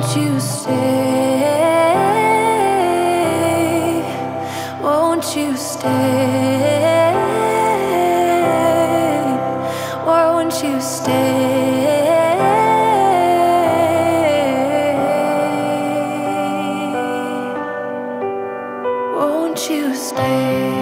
Won't you stay? Won't you stay? Or won't you stay? Won't you stay?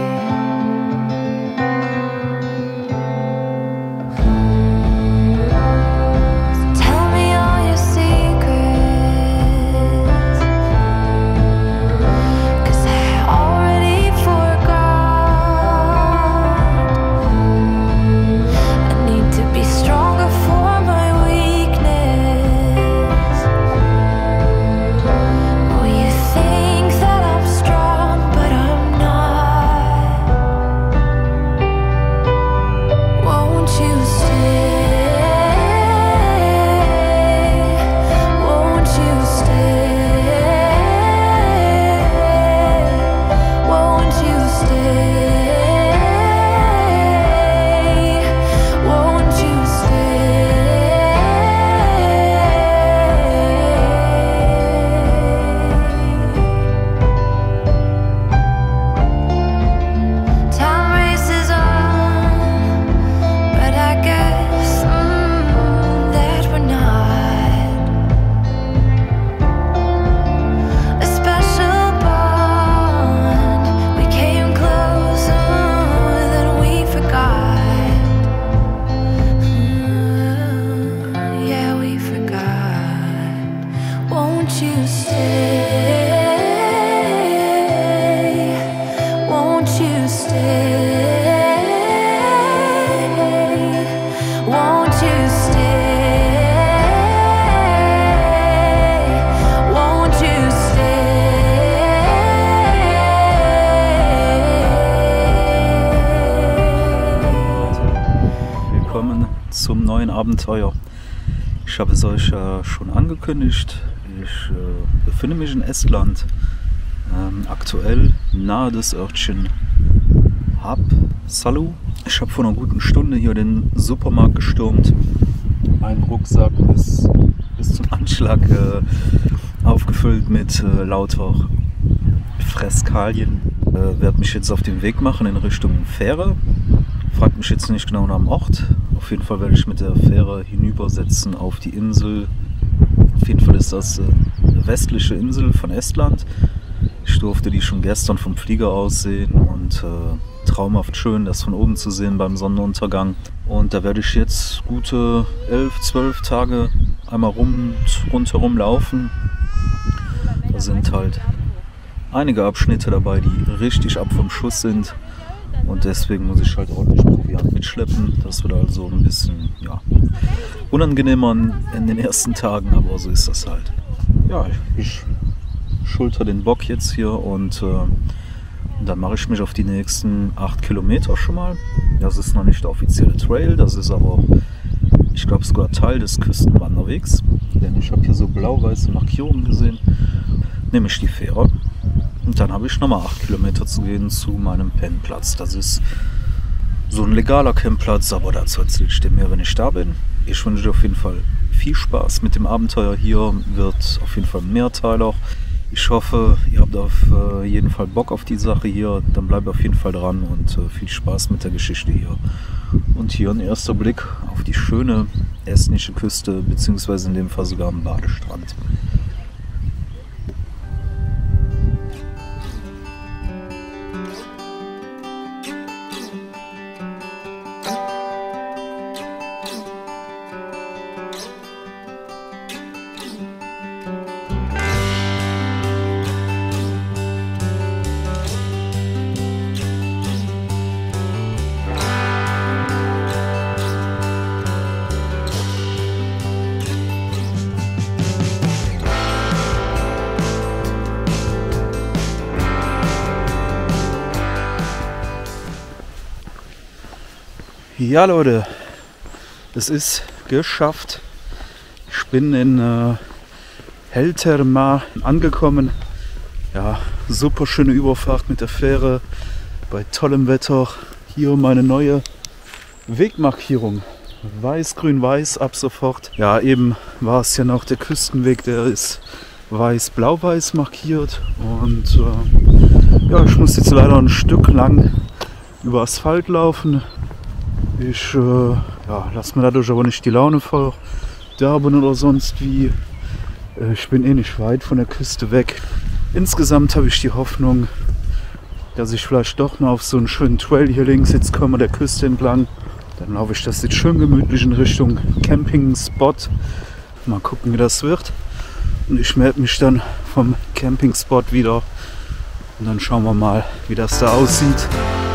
Zum neuen Abenteuer. Ich habe es euch schon angekündigt. Ich befinde mich in Estland, aktuell nahe des Örtchen Haapsalu. Ich habe vor einer guten Stunde hier den Supermarkt gestürmt. Mein Rucksack ist bis zum Anschlag aufgefüllt mit lauter Freskalien. Werde mich jetzt auf den Weg machen in Richtung Fähre. Fragt mich jetzt nicht genau nach dem Ort. Auf jeden Fall werde ich mit der Fähre hinübersetzen auf die Insel. Auf jeden Fall ist das eine westliche Insel von Estland. Ich durfte die schon gestern vom Flieger aus sehen und traumhaft schön, das von oben zu sehen beim Sonnenuntergang. Und da werde ich jetzt gute 11, 12 Tage einmal rundherum laufen. Da sind halt einige Abschnitte dabei, die richtig ab vom Schuss sind. Und deswegen muss ich halt ordentlich Proviant mitschleppen. Das wird also ein bisschen unangenehmer in den ersten Tagen, aber so ist das halt. Ja, ich schulter den Bock jetzt hier und dann mache ich mich auf die nächsten 8 Kilometer schon mal. Das ist noch nicht der offizielle Trail, das ist aber, ich glaube, sogar Teil des Küstenwanderwegs. Denn ich habe hier so blau-weiße Markierungen gesehen. Nämlich die Fähre. Und dann habe ich nochmal 8 Kilometer zu gehen zu meinem Pennplatz. Das ist so ein legaler Campplatz, aber dazu erzähle ich dir mehr, wenn ich da bin. Ich wünsche dir auf jeden Fall viel Spaß mit dem Abenteuer hier. Wird auf jeden Fall ein Mehrteiler. Ich hoffe, ihr habt auf jeden Fall Bock auf die Sache hier. Dann bleibt auf jeden Fall dran und viel Spaß mit der Geschichte hier. Und hier ein erster Blick auf die schöne estnische Küste, beziehungsweise in dem Fall sogar am Badestrand. Ja Leute, es ist geschafft. Ich bin in Heltermaa angekommen. Ja, super schöne Überfahrt mit der Fähre bei tollem Wetter. Hier meine neue Wegmarkierung. weiß, grün, weiß ab sofort. Ja, eben war es ja noch der Küstenweg, der ist weiß, blau-weiß markiert. Und ja, ich muss jetzt leider ein Stück lang über Asphalt laufen. Ich ja, lasse mir dadurch aber nicht die Laune verderben oder sonst wie. Ich bin eh nicht weit von der Küste weg. Insgesamt habe ich die Hoffnung, dass ich vielleicht doch noch auf so einen schönen Trail hier links jetzt komme, der Küste entlang. Dann laufe ich das jetzt schön gemütlich in Richtung Camping-Spot. Mal gucken, wie das wird. Und ich melde mich dann vom Camping-Spot wieder. Und dann schauen wir mal, wie das da aussieht.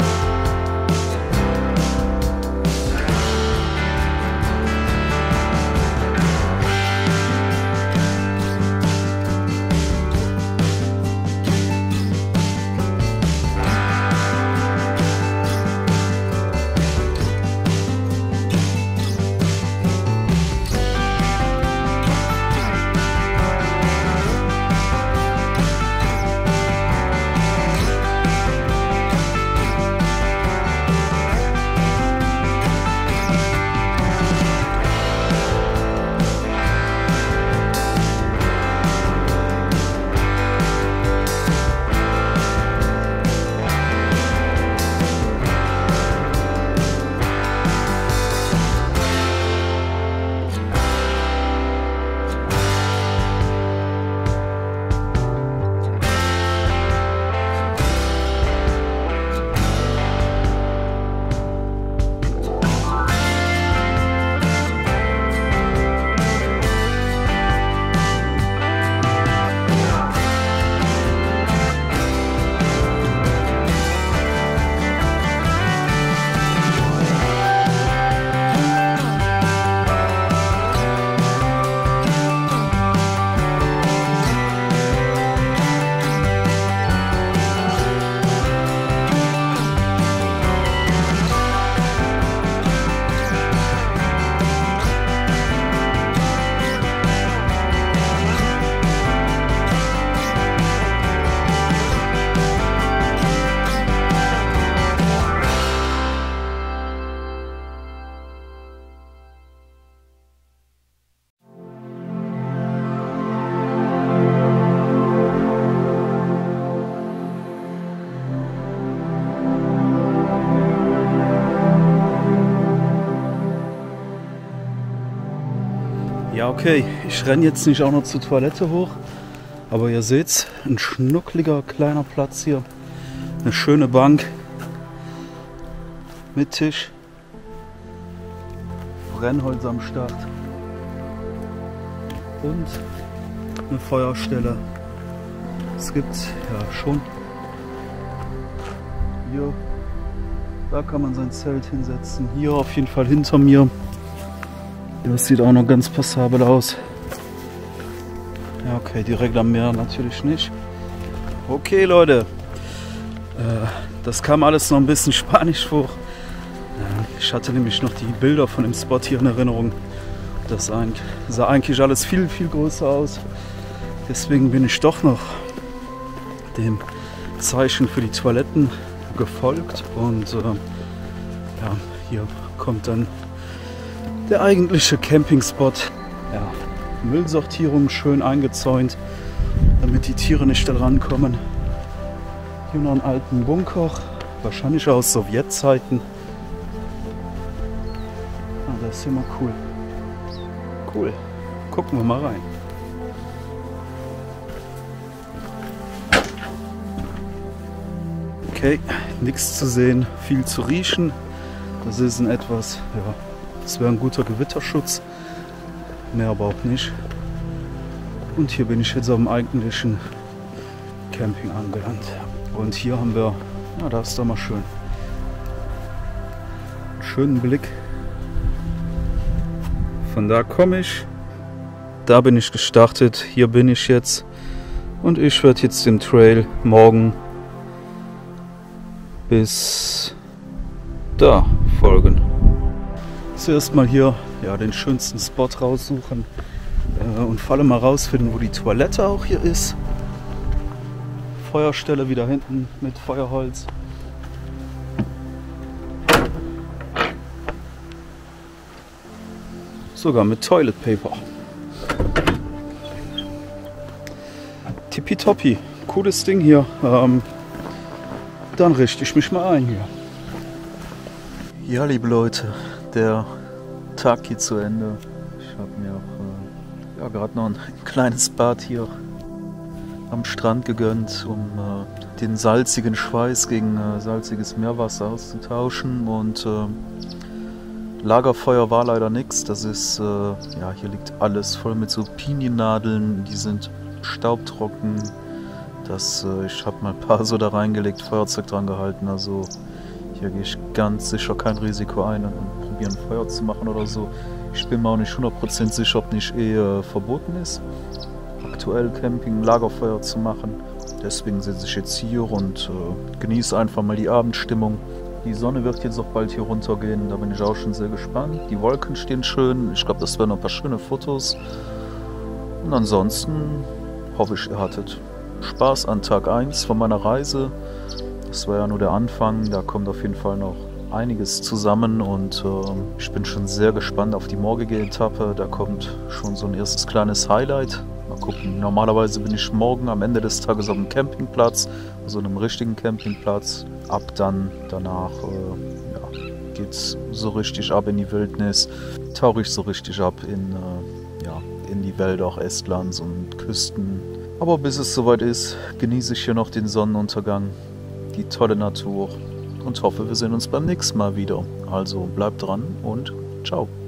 Ja, okay, ich renne jetzt nicht auch noch zur Toilette hoch, aber ihr seht's, ein schnuckliger kleiner Platz hier, eine schöne Bank mit Tisch, Brennholz am Start und eine Feuerstelle. Es gibt ja schon hier, da kann man sein Zelt hinsetzen, hier auf jeden Fall hinter mir. Das sieht auch noch ganz passabel aus. Ja, okay, direkt am Meer natürlich nicht. Okay, Leute. Das kam alles noch ein bisschen spanisch vor. Ich hatte nämlich noch die Bilder von dem Spot hier in Erinnerung. Das sah eigentlich alles viel, viel größer aus. Deswegen bin ich doch noch dem Zeichen für die Toiletten gefolgt. Und ja, hier kommt dann der eigentliche Campingspot. Ja, Müllsortierung schön eingezäunt, damit die Tiere nicht da rankommen. Hier noch einen alten Bunker, wahrscheinlich aus Sowjetzeiten. Ah, das ist immer cool. Cool. Gucken wir mal rein. Okay, nichts zu sehen, viel zu riechen. Das ist ein etwas, ja, das wäre ein guter Gewitterschutz, mehr aber auch nicht. Und hier bin ich jetzt auf dem eigentlichen Camping angelangt. Und hier haben wir, ja, da ist doch mal schön, einen schönen Blick. Von da komme ich, da bin ich gestartet, hier bin ich jetzt und ich werde jetzt den Trail morgen bis da folgen. Zuerst mal hier, ja, den schönsten Spot raussuchen und vor allem mal rausfinden, wo die Toilette auch hier ist. Feuerstelle wieder hinten mit Feuerholz. Sogar mit Toilet Paper. Tippitoppi. Cooles Ding hier. Dann richte ich mich mal ein hier. Ja, liebe Leute, der Tag geht zu Ende. Ich habe mir auch gerade noch ein kleines Bad hier am Strand gegönnt, um den salzigen Schweiß gegen salziges Meerwasser auszutauschen. Und Lagerfeuer war leider nichts. Das ist, ja, hier liegt alles voll mit so Piniennadeln, die sind staubtrocken. Ich habe mal ein paar so da reingelegt, Feuerzeug dran gehalten. Also hier gehe ich ganz sicher kein Risiko ein und probieren Feuer zu machen oder so. Ich bin mir auch nicht 100% sicher, ob nicht verboten ist, aktuell Camping, Lagerfeuer zu machen. Deswegen sitze ich jetzt hier und genieße einfach mal die Abendstimmung. Die Sonne wird jetzt auch bald hier runtergehen, da bin ich auch schon sehr gespannt. Die Wolken stehen schön, ich glaube, das werden noch ein paar schöne Fotos. Und ansonsten hoffe ich, ihr hattet Spaß an Tag 1 von meiner Reise. Das war ja nur der Anfang, da kommt auf jeden Fall noch einiges zusammen und ich bin schon sehr gespannt auf die morgige Etappe. Da kommt schon so ein erstes kleines Highlight. Mal gucken, normalerweise bin ich morgen am Ende des Tages auf dem Campingplatz, also einem richtigen Campingplatz. Ab dann, danach ja, geht's so richtig ab in die Wildnis, tauche ich so richtig ab in die Wälder auch Estlands und Küsten. Aber bis es soweit ist, genieße ich hier noch den Sonnenuntergang, die tolle Natur und hoffe, wir sehen uns beim nächsten Mal wieder. Also bleibt dran und ciao.